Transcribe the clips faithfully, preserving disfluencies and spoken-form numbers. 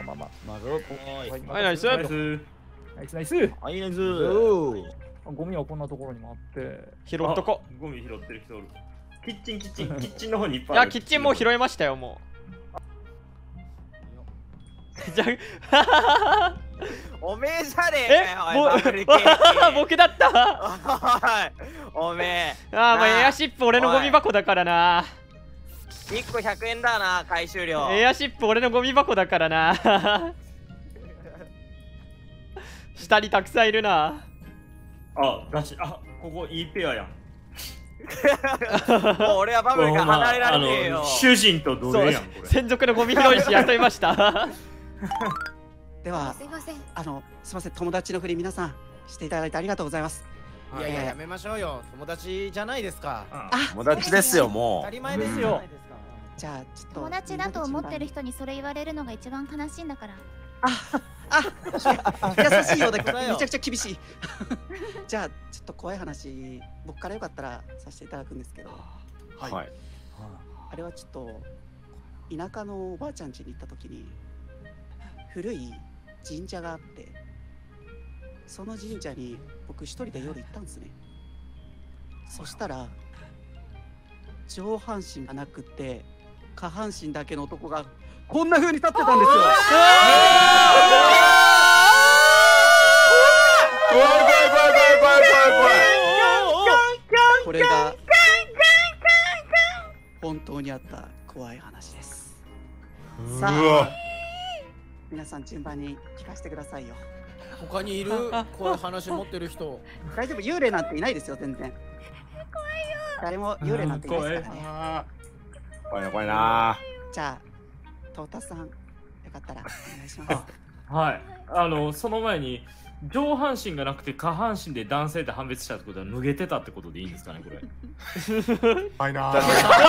あまあまあ。 Masuk. はい、ナイス。 ナイス。 ナイスナイス。 Ayo Zu. ゴミはこんなところにもあって。 拾っとこ。 ゴミ拾ってる人おる。キッチンキッチンキッチンの方にいっぱいや、キッチンもう拾いましたよ、もう。じゃおめえじゃねええかよ、おいバブルケーキ。 僕だったおい、おめえ。 ああ、まあエアシップ俺のゴミ箱だからな。 いっこひゃくえんだな、回収料。 エアシップ俺のゴミ箱だからな。下にたくさんいるな。 あ、だし、あ、ここいいペアやん。 もう俺はバブルから離れられねえよ。 主人と奴隷やん、これ。 専属のゴミ拾い師雇いました。 では、 すいません。 あの、すみません、友達のふり皆さんしていただいてありがとうございます。 いやいや、やめましょうよ。友達じゃないですか。 友達ですよ、も当たり前ですよ。 じゃあ、ちょっと。 友達だと思ってる人にそれ言われるのが一番悲しいんだから。 あ、優しいようで、めちゃくちゃ厳しい。じゃあ、ちょっと怖い話、僕からよかったらさせていただくんですけど。 う。はい。 あれはちょっと、田舎のおばあちゃん家に行った時に、古い神社があって、その神社に僕一人で夜行ったんですね。そしたら、上半身がなくて、下半身だけの男がこんな風に立ってたんですよ。 怖い怖い怖い怖い怖い怖い。 これが本当にあった怖い話です。さあ、皆さん順番に聞かせてくださいよ。 他にいるこういう話持ってる人。 大丈夫、幽霊なんていないですよ、全然。誰も幽霊なんていないですからね。 怖いな怖いな。 じゃあ、トータさん、よかったらお願いします。 はい。あの、その前に、上半身がなくて下半身で男性って判別したってことは脱げてたってことでいいんですかね、これ。 怖いな。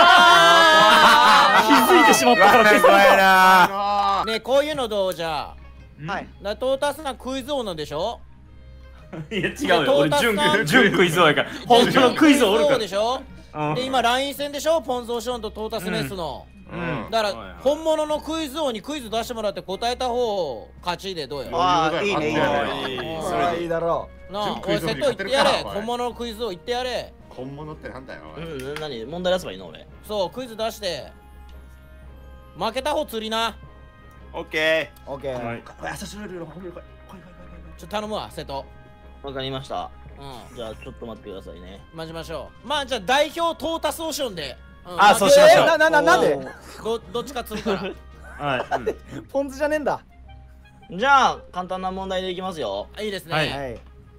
気づいてしまったからです。 怖いな。 ね、こういうのどうじゃ。 はい。 な、トータスさんクイズ王なんでしょ。 いや、違うよ。俺、準クイズ王やから。本当のクイズ王おるから。 でしょ。で、今ライン戦でしょ、ポンゾーションとトータスメスの。だから本物のクイズ王にクイズ出してもらって答えた方勝ちでどうよ。 ああ、いいね、いいね。 それはいいだろう。なあ、おい、瀬戸言ってやれ。本物のクイズ王言ってやれ。 本物ってなんだよ。 うん、何問題出せばいいの俺。 そう、クイズ出して。負けた方釣りな。 オッケー。オッケー。 ちょっと頼むわ、瀬戸。 わかりました。 うん。 じゃあちょっと待ってくださいね。 待ちましょう。まあじゃあ代表トータスオーションで。 あ、そうしましょう。 な、な、な、なんでど、どっちか釣るから。 はい。 ポン酢じゃねえんだ。 じゃあ、簡単な問題でいきますよ。 いいですね。 はいはい。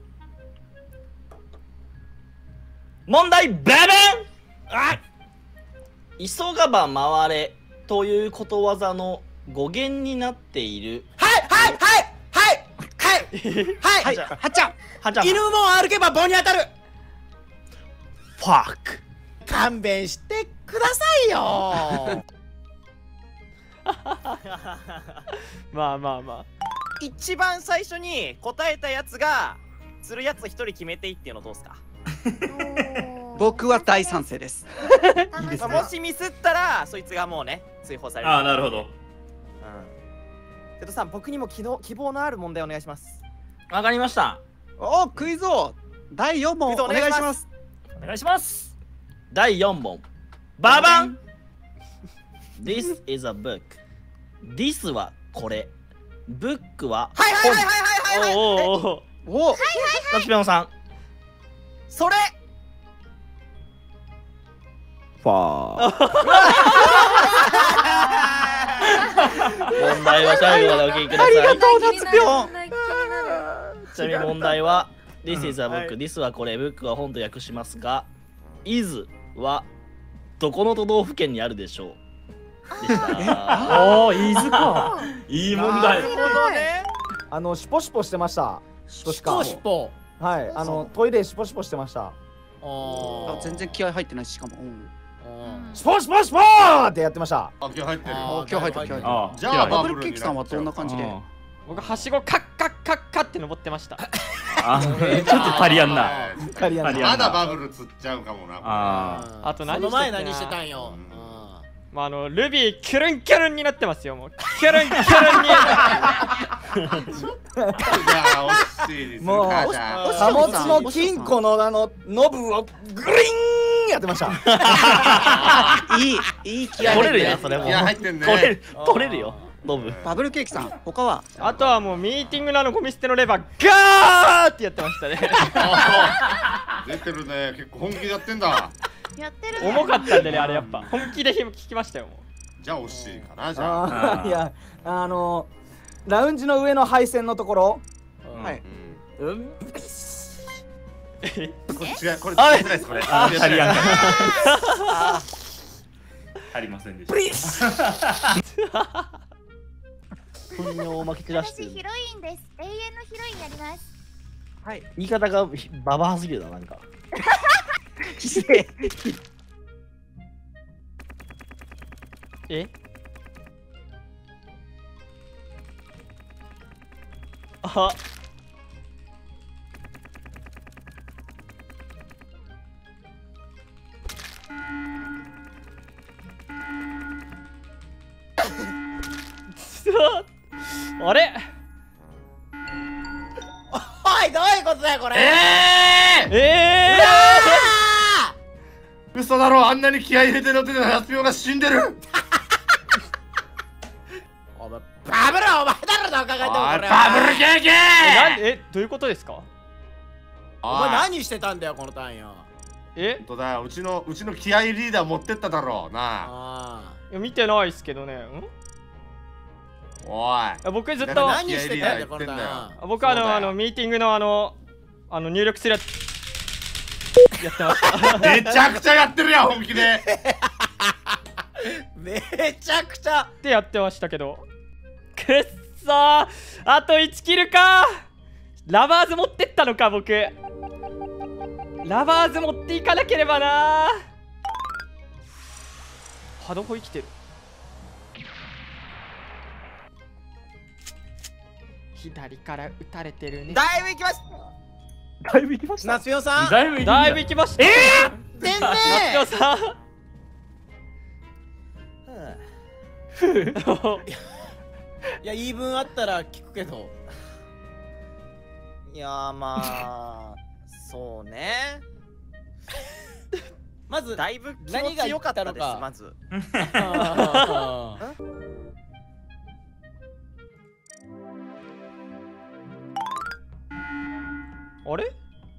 問題、ベベンあ急がば回れということわざの語源になっている。 はいはいはいはいはいはいはっちゃんはちゃん。 犬も歩けば棒に当たる。 ファック。 勘弁してくださいよ。 まあまあまあ。 一番最初に答えたやつが釣るやつ一人決めていいっていうのどうですか。 僕は大賛成です。 いいですね。 もしミスったらそいつがもうね追放される。 ああ、なるほど。 うん。瀬戸さん、僕にも希望希望のある問題お願いします。 わかりました。 お、クイズ王だいよん問お願いします。 お願いします。 だいよん問。ババン This is a book. This はこれ。Book ははいはいはいはいはいはい。 おおおおお、 ラピペンさん。 それ。 ファー。問題は最後までお聞きください。 ありがとう、夏ぴょん。 ちなみに問題は This is a book. This はこれ。Book は本と訳しますが、is はどこの都道府県にあるでしょうでした。 おお、飯塚。いい問題。 なるほどね。 あの、シポシポしてました。 シポシポ。 はい、あの、トイレシポシポしてました。 ああ。 全然気合入ってないし、しかも。 シポシポシポーってやってました。 あ、気入ってる。 あ、気合入ってる、気合入ってる。 あじゃあバブルケーキさんはどんな感じで。 僕はしごカッカッカッカって登ってました。 あ、ちょっと足りやんな。 カリアン足りやんなまだバブル釣っちゃうかもな。 ああと何その前してっけな何してたんよ。 まああのルビーキュルンキュルンになってますよ。もうキュルンキュルンに。 いや惜しいです。 もう母ちゃん貨物の金庫のあのノブをグリーンやってました。 いいいい気合い取れるやんそれも。 いや入ってんね。 取れる取れるよノブ。 バブルケーキさん他はあとはもうミーティングのあのゴミ捨てのレバーガーってやってましたね。 出てるね。結構本気でやってんだ。 やってるね。 重かったんでねあれやっぱ本気で聞きましたよ。もじゃあ惜しいかなじゃあ。 あーいやあのラウンジの上の配線のところ。はい。うん。 これ違うこれあ違うですこれ。 あ足りやんかあ足りませんでした糞尿をまき散らしてる。 私ヒロインです。永遠のヒロインやります。 はい。 言い方がババアすぎるななんか。 えああれおいどういうことだよこれ。 えええー！嘘だろあんなに気合い入れて乗ってたラスピオが死んでる。 お前バブルはお前だろどう考えてもこれは。 バブルケーキ。 ー、なんえどういうことですか。 お前何してたんだよこのターンよ。 え本当だようちのうちの気合いリーダー持ってっただろうな。 あいや見てないっすけどね。んおい。 いや僕ずっあと何してたんだよこのターンよ。 僕あそうだよのあのミーティングのあのあの入力するやつやってました。 めちゃくちゃやってるやん本気で。 めちゃくちゃってやってましたけどくっそーあといちキルかラバーズ持ってったのか僕ラバーズ持っていかなければなハドホ生きてる左から撃たれてるねだいぶいきましだいぶ行きました。 ナスピオさんだいぶいいんだいぶ行きましたええてんねー、夏代さんいや言い分あったら聞くけど。 いやーまあそうね。 まずだいぶ気持何がちよかったです言ったのかまず。 ああれ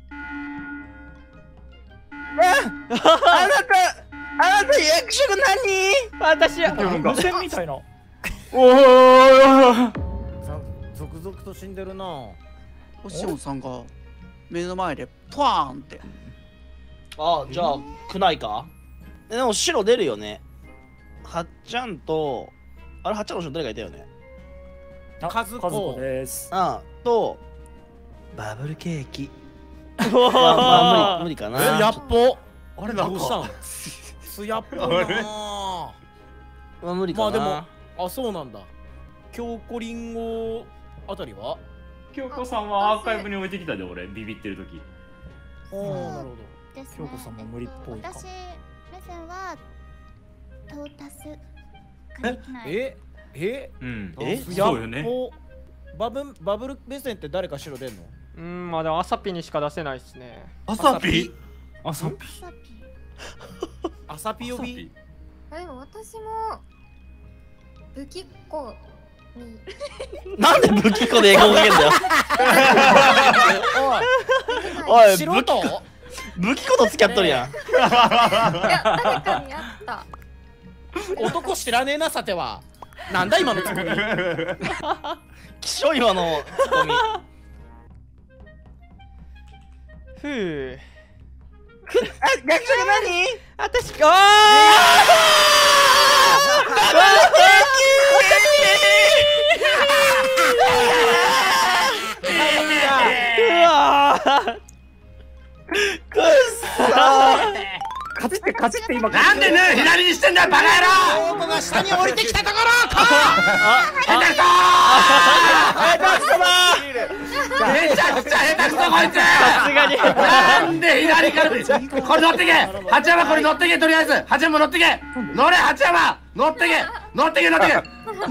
あなたあなた役職何？ 私無線みたいな。 おー続々と死んでるな。 おしおんさんが目の前でポワーンってあじゃあくないか。えでも白出るよね。はっちゃんとあれはっちゃんの後ろ誰かいたよね。 カズコです。 あとバブルケーキ。 ままあ、まあ、無理無理かえな。 やっぽあれなんどうしたんかつやっぽなまあ無理かな。 まあでもあそうなんだ。京子りんごあたりは京子さんはアーカイブに置いてきたで俺ビビってる時。 おおなるほど。 ですね。 京子さんも無理っぽいかえっと私目線は到達ができない。 ええうんえそうよね。 バブバブル目線って誰か白出んの？ うんまあでもアサピにしか出せないっすねアサピ。 あさサピアサピ呼び。 でも私も武器庫になんで武器庫で英語をかけんだよ。おい素武器人？ 武器庫と付き合っとるやん。 いや誰かに会った男知らねえなさては。なんだ今のツッコミ。 きしょいわのツッコミ。 ふう役職何？ 私あうわーくっそ勝ちって勝ちって今。 なんでね左にしてんだよバカ野郎。 京子が下に降りてきたところ。 変な人。めちゃくちゃくちゃ下手くそこいつ。 さすがになんで左からこれ乗ってけ。八山これ乗ってけ。とりあえず八山乗ってけ。乗れ八山乗ってけ。乗ってけ乗ってけ。治った。治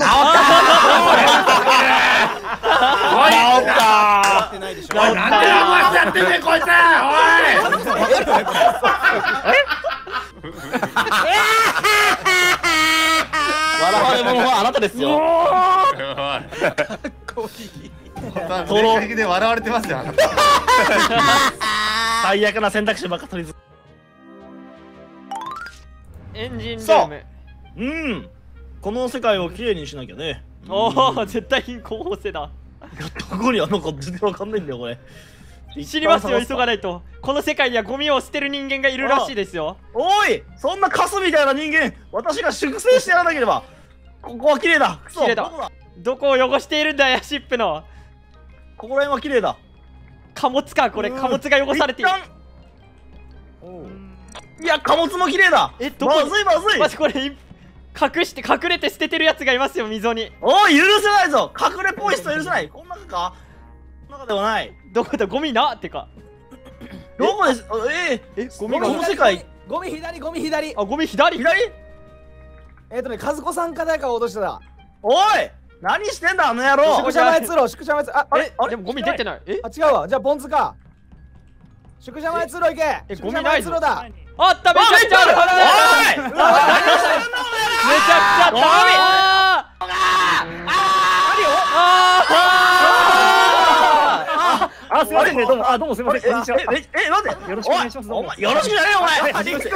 った。おいなんでお前やってんねんこいつ。おい。 笑われ者はあなたですよ。 トロ的で笑われてますよ。あなた最悪な選択肢ばっか取りず。 エンジンルーム。 うん。この世界をきれいにしなきゃね。 おお、絶対候補生だ。 どこにあるのか全然わかんないんだよこれ。 知りますよ、急がないと。この世界にはゴミを捨てる人間がいるらしいですよ。 おい、そんなカスみたいな人間、私が粛清してやらなければ。ここは綺麗だ。 綺麗だ。どこを汚しているんだ、エアシップの。 ここら辺は綺麗だ。 貨物か、これ貨物が汚されている。 いや、貨物も綺麗だ。 え、どこまずいまずい。 まずこれ隠して隠れて捨ててるやつがいますよ、溝に。 おい、許せないぞ。隠れポイスト許せない。こん中か。こん中ではない。 どこだ、ゴミなってか。 どこです。ええ、ゴミがこの世界。 ゴミ左、ゴミ左。 あ、ゴミ左左。 えっとね、和子さんか誰かを落としてた。 おい、何してんだあの野郎。 宿舎前通路、宿舎前通路。あ、あれ、 でもゴミ出てない。え、 あ、違うわ。じゃあポンズか。宿舎前通路行け。 え、ゴミないぞ。 通路だ。 あった、めちゃくちゃある。 おい、 めちゃくちゃあった。 あ、すいませんね、どうも、あ、どうもすいません、こんにちは。 え、え、なんでよろしくお願いします。 お前、よろしくじゃねえよ、お前。 はい、 おい、 なん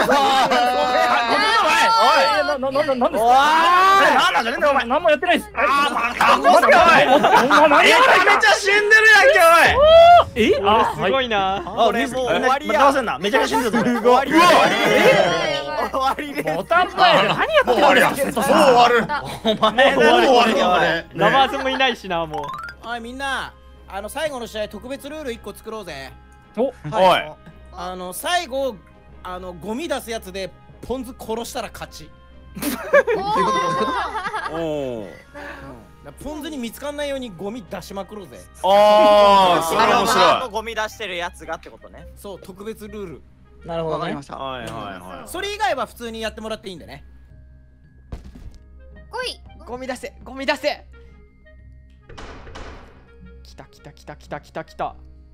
おい、 なんなんですおい、なんなんじゃねえんだよ、お前。 何もやってないです。 あー、バカおい。めちゃめちゃ死んでるやんけ、おい。 え、あ、 すごいな。 あ、リス、終わりや。めちゃくちゃ死んでる。終わり。 終わりでボタン前で何やってもう終わりだ。もう終わる。 お前、 もう終わるよ、これ。 ラバーズもいないしな、もう。 はい、みんな、あの最後の試合特別ルールいっこ作ろうぜ。 お、 おい。 あの最後あのゴミ出すやつでポンズ殺したら勝ち。 おお。 ポンズに見つかんないようにゴミ出しまくろうぜ。 ああ、それ面白い。ゴミ出してるやつがってことね。 そう、特別ルール。 なるほどね。 わかりました。 はいはいはい。 それ以外は普通にやってもらっていいんでね。 おい、 ゴミ出せ、ゴミ出せ。きたきたきたきたきたきた。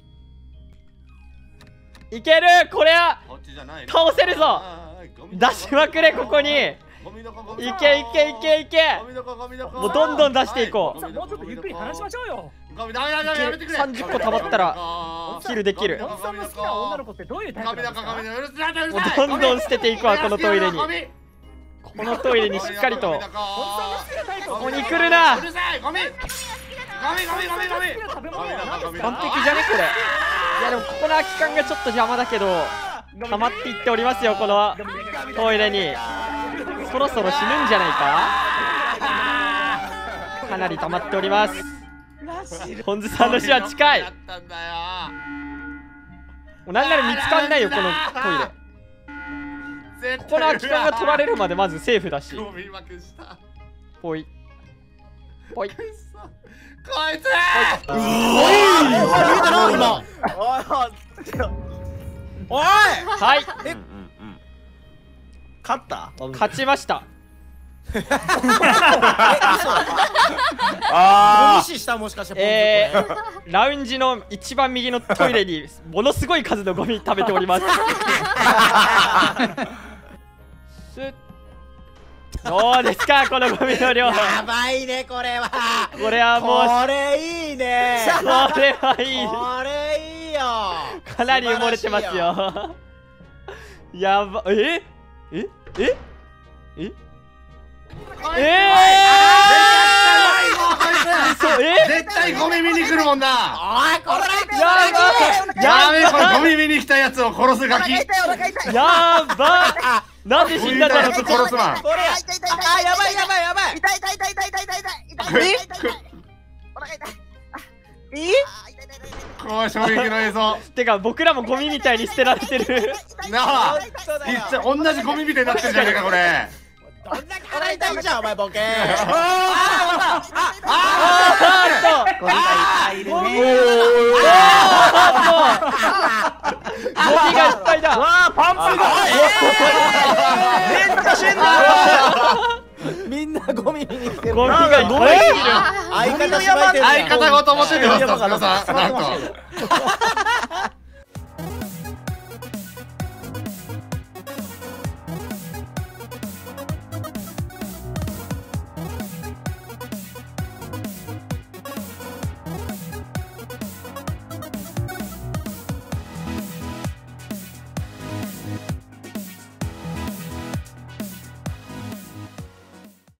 いける、これは倒せるぞ。出しまくれ、ここに。いけいけいけいけ。もうどんどん出していこう。 もうちょっとゆっくり話しましょうよ。 さんじゅっこたまったらキルできる。 ポンさんの好きな女の子ってどういうタイプなんですか？ もうどんどん捨てていくわ、このトイレに。このトイレにしっかりと。ここに来るな。完璧じゃねこれ。いやでもここの空き缶がちょっと邪魔だけど溜まっていっておりますよ、このトイレに。そろそろ死ぬんじゃないか。かなり溜まっております。ポンズさんの死は近い。もうなんなら見つかんないよ、このトイレ。ここの空き缶が取られるまでまずセーフだし。ぽいぽい。 こいつおい、見たな今。おい、 はい、 え、 勝った？ 勝ちました。 ゴミ死したもしかして。 えー、ラウンジの一番右のトイレにものすごい数のゴミ食べております。どうですか、このゴミの量。 やばいね、これは。 これはもう、 これいいね。 これはいい。 これいいよ。 かなり埋もれてますよ。やば、えええええええ絶対ゴミ見に来るもんな。 おい、これやべえ、これゴミ見に来たやつを殺すガキ。 やばなんで死んだんだろう。 殺すマン。 これ、あ、やばいやばいやばい。痛い痛い痛い痛い痛い痛い痛い。お腹痛い。え？ これ衝撃の映像。 てか僕らもゴミみたいに捨てられてる。 なあ、同じゴミみたいになってるじゃねえかこれ。 どんな腹痛いじゃんお前ボケ。あああああゴミがいっぱいいるね。 あしてんのみんなゴミ見に来てる。 ゴミがゴミすぎる。 相方しまいてる。 相方ごと思ってるよ、さすがさん。なんか。